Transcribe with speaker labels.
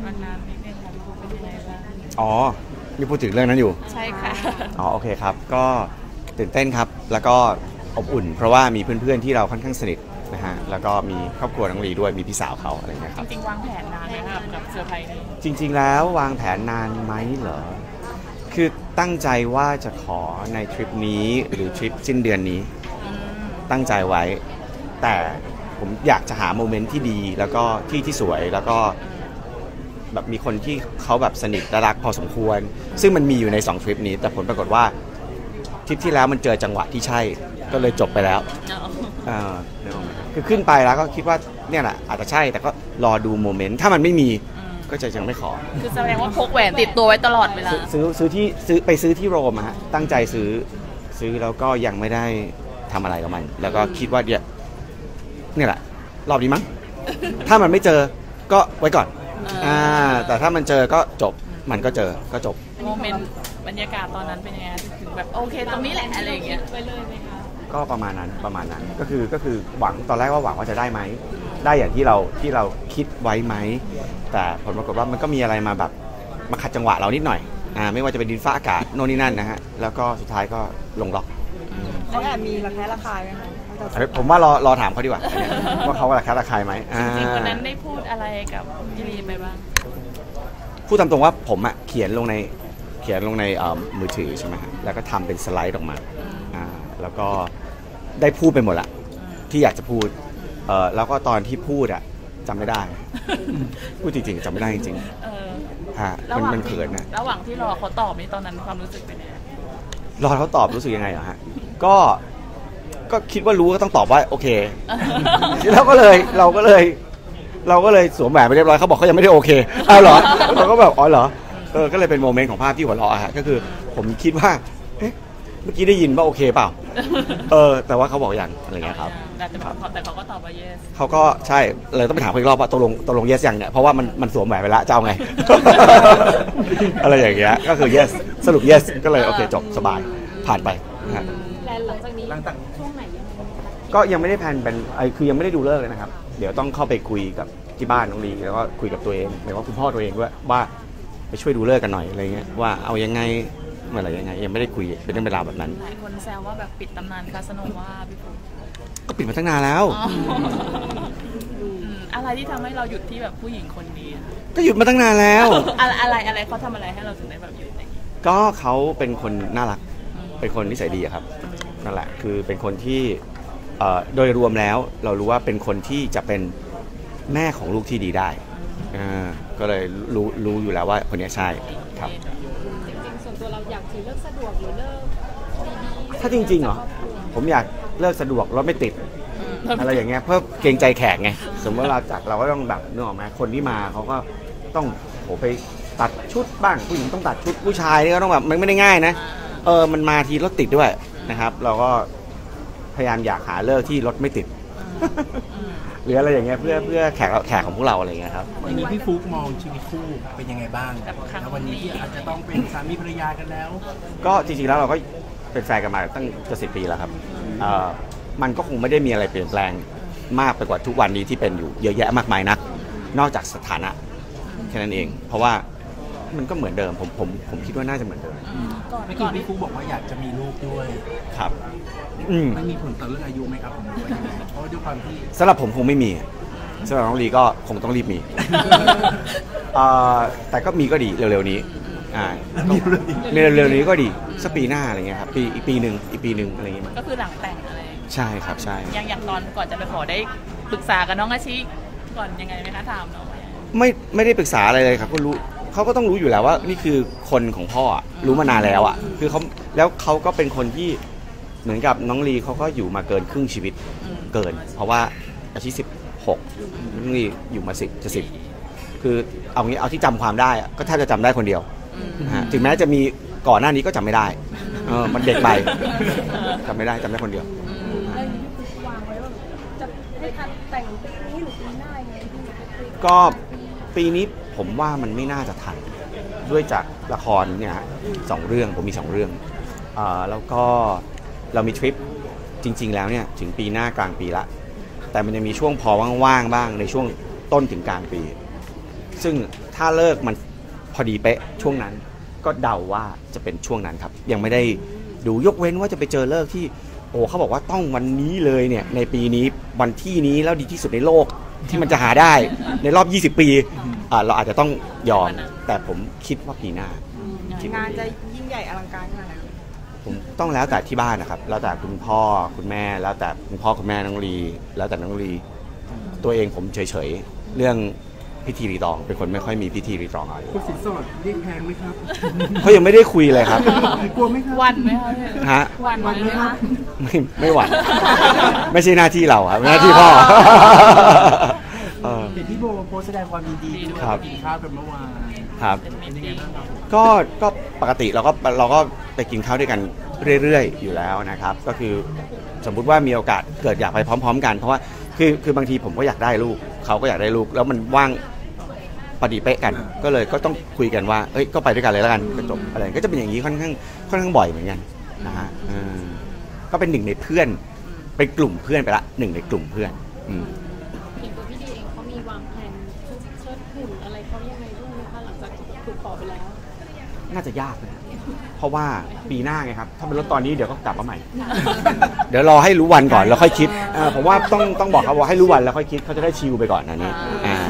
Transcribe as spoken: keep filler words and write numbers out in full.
Speaker 1: วันนั้นนิดนึงค่ะพี่ปูเป็นยังไงบ้าง
Speaker 2: อ๋อมีพูดถึงเรื่องนั้นอยู่
Speaker 1: ใช่ค่ะ
Speaker 2: อ๋อโอเคครับก็ตื่นเต้นครับแล้วก็อบอุ่นเพราะว่ามีเพื่อนๆที่เราค่อนข้างสนิทนะฮะแล้วก็มีครอบครัวน้องลีด้วยมีพี่สาวเขาอะไรเงี้ยครับ
Speaker 1: จริงๆวางแผนนานไหมครับกับเซอร์ไพรส์นี้
Speaker 2: จริงๆแล้ววางแผนนานไหมเหรอคือตั้งใจว่าจะขอในทริปนี้หรือทริปสิ้นเดือนนี้ตั้งใจไว้แต่ผมอยากจะหาโมเมนต์ที่ดีแล้วก็ที่ที่สวยแล้วก็แบบมีคนที่เขาแบบสนิทและรักพอสมควรซึ่งมันมีอยู่ในสองทริปนี้แต่ผลปรากฏว่าทริปที่แล้วมันเจอจังหวะที่ใช่ก็เลยจบไปแล้วอ่าคือขึ้นไปแล้วก็คิดว่าเนี่ยแหละอาจจะใช่แต่ก็รอดูโมเมนต์ถ้ามันไม่มีก็จะยังไม่ขอ
Speaker 1: คือแสดงว่าพกแหวนติดตัวไว้ตลอดเวลา
Speaker 2: ซื้อซื้อที่ซื้อไปซื้อที่โรมฮะตั้งใจซื้อซื้อแล้วก็ยังไม่ได้ทำอะไรกับมันแล้วก็คิดว่าเนี่ยเนี่ยแหละรอบนี้มั้งถ้ามันไม่เจอก็ไว้ก่อนอ่าแต่ถ้ามันเจอก็จบมันก็เจอก็จบ
Speaker 1: โมเมนต์บรรยากาศตอนนั้นเป็นยังไงถึงแบบโอเคตรงนี้แหละอะไรอย่างเงี้ยไปเลยไหมคะ
Speaker 2: ก็ประมาณนั้นประมาณนั้นก็คือก็คือหวังตอนแรกว่าหวังว่าจะได้ไหมได้อย่างที่เราที่เราคิดไว้ไหมแต่ผลปรากฏว่ามันก็มีอะไรมาแบบมาขัดจังหวะเรานิดหน่อยอ่าไม่ว่าจะเป็นดินฟ้าอากาศโน่นนี่นั่นนะฮะแล้วก็สุดท้ายก็ลงล็อก
Speaker 3: เขาแอบมีระแคะระคายไหมคะ
Speaker 2: ผมว่ารอรอถามเขาดีกว่าว่าเขาระแคะระคายไหม
Speaker 1: จริงๆวันนั้นได้พูดอะไรกับพี่ลีไปบ้าง
Speaker 2: พูดตามตรงว่าผมอะเขียนลงในเขียนลงในมือถือใช่ไหมฮะแล้วก็ทำเป็นสไลด์ออกมาอ่าแล้วก็ได้พูดไปหมดละที่อยากจะพูดเออแล้วก็ตอนที่พูดอะจำไม่ได้พูดจริงๆจำไม่ได้จริงๆฮะมันมันเขินนะ
Speaker 1: ระหว่างที่รอเขาตอบนี่ตอนนั้นความรู้สึกเป็นยังไง
Speaker 2: รอเขาตอบรู้สึกยังไงเหรอฮะก็ก็คิดว่ารู้ก็ต้องตอบว่าโอเคแล้วก็เลยเราก็เลยเราก็เลยสวมแหวนไปเรียบร้อยเขาบอกเขายังไม่ได้โอเคอ้าวเหรอเราก็แบบอ๋อเหรอเออก็เลยเป็นโมเมนต์ของภาพที่หัวเราะฮะก็คือผมคิดว่าเอ๊ะเมื่อกี้ได้ยินว่าโอเคเปล่าเออแต่ว่าเขาบอกอย่างอะไรเงี้ยครับ
Speaker 1: แต่เขาก็ตอบว่า yes
Speaker 2: เขาก็ใช่เลยต้องไปถามเขาอีกรอบว่าตกลงตกลง yes ยังเนี่ยเพราะว่ามันมันสวมแหวนไปแล้วจะเอาไง อะไรอย่างเงี้ยก็คือ yes สรุป yes ก็เลยโอเคจบสบายผ่านไปนะฮะ
Speaker 3: แล้วหลังจากนี้ช่วงไหนยังไง
Speaker 2: ก็ยังไม่ได้แพลนเป็นไอคือยังไม่ได้ดูเลิกเลยนะครับเดี๋ยวต้องเข้าไปคุยกับที่บ้านน้องลีแล้วก็คุยกับตัวเองหมายว่าคุณพ่อตัวเองด้วยว่าไปช่วยดูเลิกกันหน่อยอะไรเงี้ยว่าเอายังไงเมื่อไหร่ยังไงยังไม่ได้คุยเป็นเรื่องเวลาแบบนั้น
Speaker 1: หลายคนแซวว่าแบบปิดตำนานคาสโนว่าพี่ปู
Speaker 2: ก็ปิดมาตั้งนานแล้ว
Speaker 1: อะไรที่ทำให้เราหยุดที่แบบผู้หญิงคนนี้
Speaker 2: ก็หยุดมาตั้งนานแล้ว
Speaker 1: อะไรอะไรเขาทำอะไรให้เราถึงได้แบบหยุดอย่างนี้
Speaker 2: ก็เขาเป็นคนน่ารักเป็นคนนิสัยดีครับนั่นแหละคือเป็นคนที่โดยรวมแล้วเรารู้ว่าเป็นคนที่จะเป็นแม่ของลูกที่ดีได้ก็เลยรู้รู้อยู่แล้วว่าคนนี้ใช่ครับ
Speaker 3: จริงๆส่วนตัวเราอยากถือเลิกสะดวกหรือเลิก
Speaker 2: ถ้าจริงๆเหรอผมอยากเลิกสะดวกรถไม่ติดอะไรอย่างเงี้ยเพื่อเกรงใจแขกไงสมมติเราจัดเราก็ต้องแบบนึกออกไหมคนที่มาเขาก็ต้องโหไปตัดชุดบ้างผู้หญิงต้องตัดชุดผู้ชายนี่ก็ต้องแบบมันไม่ได้ง่ายนะเออมันมาทีรถติดด้วยนะครับเราก็พยายามอยากหาเลิกที่รถไม่ติดหรืออะไรอย่างเงี้ยเพื่อเพื่อแขกแขกของพวกเราอะไรเงี้ยครับ
Speaker 4: วันนี้พี่ฟุ๊กมองชีวิตคู่เป็นยังไงบ้างแล้ววันนี้ที่อาจจะต้องเป็นสามีภรรยากันแล้ว
Speaker 2: ก็จริงๆแล้วเราก็เป็นแฟนกันมาตั้งจะสิบปีแล้วครับมันก็คงไม่ได้มีอะไรเปลี่ยนแปลงมากไปกว่าทุกวันนี้ที่เป็นอยู่เยอะแยะมากมายนักนอกจากสถานะแค่นั้นเองเพราะว่ามันก็เหมือนเดิมผมผมผมคิดว่าน่าจะเหมือนเดิม
Speaker 4: เมื่อกี้พี่ฟุ๊กบอกว่าอยากจะมีลูกด้วย
Speaker 2: ครับ
Speaker 4: ไม่มีผลต่อเรื่องอายุไหมครับผมเพราะด้วยความที่
Speaker 2: สำหรับผมคงไม่มีสำหรับน้องลีก็คงต้องรีบมีแต่ก็มีก็ดีเร็วๆนี้อ่าเร็วๆนี้ก็ดีสักปีหน้าอะไรเงี้ยครับปีอีกปีหนึ่งอีกปีหนึ่งอะไรเงี้ย
Speaker 1: ก็คือหลังแต่งอะไร
Speaker 2: ใช่ครับใช่
Speaker 1: ยังอย่างตอนก่อนจะไปขอได้ปรึกษากับน้องอาชิก่อนยังไงไหมคะถามน้อง
Speaker 2: ไม่ไม่ได้ปรึกษาอะไรเลยครับก็รู้เขาก็ต้องรู้อยู่แล้วว่านี่คือคนของพ่อรู้มานานแล้วอ่ะคือเขาแล้วเขาก็เป็นคนที่เหมือนกับน้องลีเขาก็อยู่มาเกินครึ่งชีวิตเกินเพราะว่าอาชีพสิบหกน้องลีอยู่มาสิบจะสิบคือเอางี้เอาที่จำความได้ก็แทบจะจำได้คนเดียวถึงแม้จะมีก่อนหน้านี้ก็จำไม่ได้เออมันเด็กไปจำไม่ได้จำได้คนเดียว
Speaker 3: แล้วนี่คือวางไว้ว่าจะให้ทันแต่งปีนี้หรือปีหน้าไง
Speaker 2: ก็ปีนี้ผมว่ามันไม่น่าจะทันด้วยจากละครเนี่ยสองเรื่องผมมีสองเรื่องอ่าแล้วก็เรามีทริปจริงๆแล้วเนี่ยถึงปีหน้ากลางปีละแต่มันจะมีช่วงพอว่างๆบ้างในช่วงต้นถึงกลางปีซึ่งถ้าเลิกมันพอดีเป๊ะช่วงนั้นก็เดาว่าจะเป็นช่วงนั้นครับยังไม่ได้ดูยกเว้นว่าจะไปเจอเลิกที่โอ้เขาบอกว่าต้องวันนี้เลยเนี่ยในปีนี้วันที่นี้แล้วดีที่สุดในโลกที่มันจะหาได้ในรอบยี่สิบปีอ่าเราอาจจะต้องยอมแต่ผมคิดว่าปีหน้าคิดว่
Speaker 5: งานจะยิ่งใหญ่อลังการขนาดไหน
Speaker 2: ผมต้องแล้วแต่ที่บ้านนะครับแล้วแต่คุณพ่อคุณแม่แล้วแต่คุณพ่อคุณแม่น้องลีแล้วแต่น้องลีตัวเองผมเฉยๆเรื่องพิธีรีตองเป็นคนไม่ค่อยมีพิธีรีตองอะไร
Speaker 4: คุณสินสอดเรียกแพงไหมครับ
Speaker 2: เขายังไม่ได้คุยเลยครับ
Speaker 4: กลัวไหมครับ
Speaker 1: วันไหมคะพี่
Speaker 2: ฮะ
Speaker 1: วันไหมคะ
Speaker 2: ไม่ไม่หวั่นไม่ใช่หน้าที่เราครับหน้าที่พ่อเออ
Speaker 4: เห็นพี่โบโพสต์แสดงความยินดีด้วย
Speaker 2: ครับ
Speaker 4: ไปกินข้าวกันเมื่อวาน
Speaker 2: ครับ
Speaker 4: เป็นยังไงบ้างครับ
Speaker 2: ก็ก็ปกติเราก็เราก็ไปกินข้าวด้วยกันเรื่อยๆอยู่แล้วนะครับก็คือสมมุติว่ามีโอกาสเกิดอยากไปพร้อม ๆ กันเพราะว่าคือคือบางทีผมก็อยากได้ลูกเขาก็อยากได้ลูกแล้วมันว่างพอดีเป๊ะกันก็เลยก็ต้องคุยกันว่าเอ้ยก็ไปด้วยกันเลยแล้วกันก็จบอะไรก็จะเป็นอย่างนี้ค่อนข้างค่อนข้างบ่อยเหมือนกันนะฮะเออก็เป็นหนึ่งในเพื่อนเป็นกลุ่มเพื่อนไปละหนึ่งในกลุ่มเพื่อนอืม
Speaker 3: อย่างตัวพี่ดีเองเขามีวางแผนเชิดหุ่นอะไรเขายังไงด้วยไหมคะหลังจากถูกขอไปแล้ว
Speaker 2: น่าจะยากนะเพราะว่าปีหน้าไงครับถ้าเป็นรถตอนนี้เดี๋ยวก็กลับมาใหม่ เดี๋ยวรอให้รู้วันก่อนแล้วค่อยคิดอ่าผมว่าต้องต้องบอกเขาว่าให้รู้วันแล้วค่อยคิดเขาจะได้ชิลไปก่อนอันนี้อ่า